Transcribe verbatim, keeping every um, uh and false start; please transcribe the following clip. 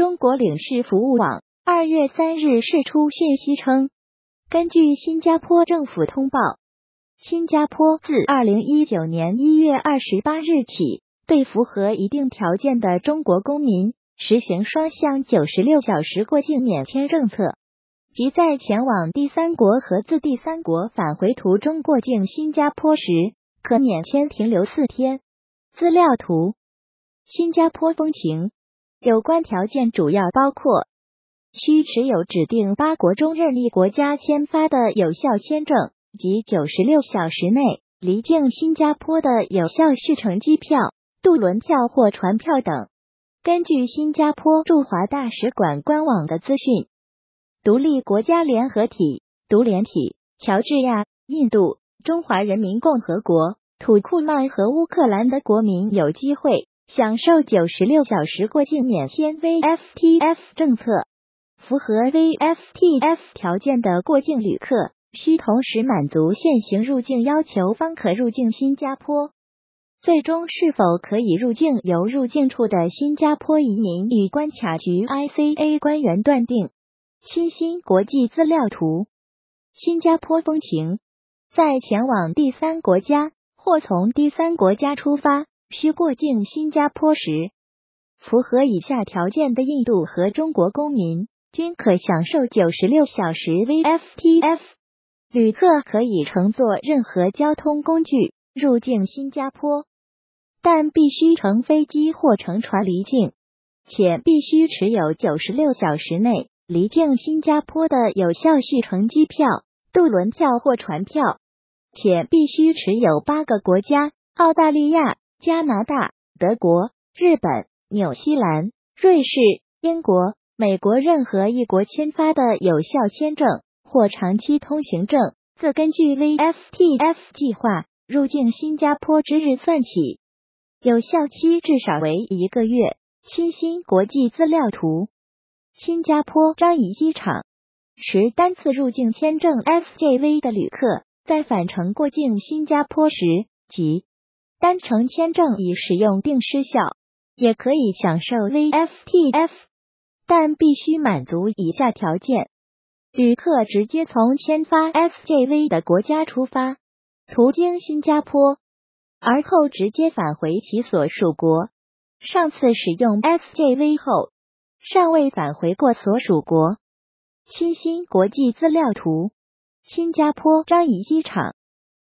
中国领事服务网二月三日释出讯息称，根据新加坡政府通报，新加坡自二零一九年一月二十八日起，对符合一定条件的中国公民实行双向九十六小时过境免签政策，即在前往第三国和自第三国返回途中过境新加坡时，可免签停留四天。资料图：新加坡风情。有关条件主要包括：需持有指定八国中任意国家签发的有效签证及九十六小时内离境新加坡的有效续程机票、渡轮票或船票等。根据新加坡驻华大使馆官网的资讯，独立国家联合体、独联体、乔治亚、印度、中华人民共和国、土库曼和乌克兰的国民有机会享受九十六小时过境免签 V F T F 政策。符合 V F T F 条件的过境旅客需同时满足现行入境要求方可入境新加坡。最终是否可以入境，由入境处的新加坡移民与关卡局 I C A 官员断定。新兴国际资料图：新加坡风情。在前往第三国家或从第三国家出发需过境新加坡时，符合以下条件的印度和中国公民均可享受九十六小时 V F T F。 旅客可以乘坐任何交通工具入境新加坡，但必须乘飞机或乘船离境，且必须持有九十六小时内离境新加坡的有效续程机票、渡轮票或船票，且必须持有八个国家澳大利亚、加拿大、德国、日本、纽西兰、瑞士、英国、美国任何一国签发的有效签证或长期通行证，自根据 V F T F 计划入境新加坡之日算起，有效期至少为一个月。新兴国际资料图：新加坡樟宜机场。持单次入境签证 S J V 的旅客在返程过境新加坡时，即单程签证已使用并失效，也可以享受 V F T F， 但必须满足以下条件：旅客直接从签发 S J V 的国家出发，途经新加坡，而后直接返回其所属国。上次使用 S J V 后，尚未返回过所属国。新兴国际资料图：新加坡樟宜机场。